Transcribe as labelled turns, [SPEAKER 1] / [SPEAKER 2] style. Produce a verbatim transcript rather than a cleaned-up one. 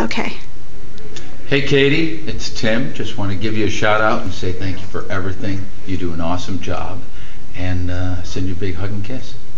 [SPEAKER 1] okay.
[SPEAKER 2] Hey Katy, it's Tim. Just want to give you a shout out and say thank you for everything. You do an awesome job, and uh, send you a big hug and kiss.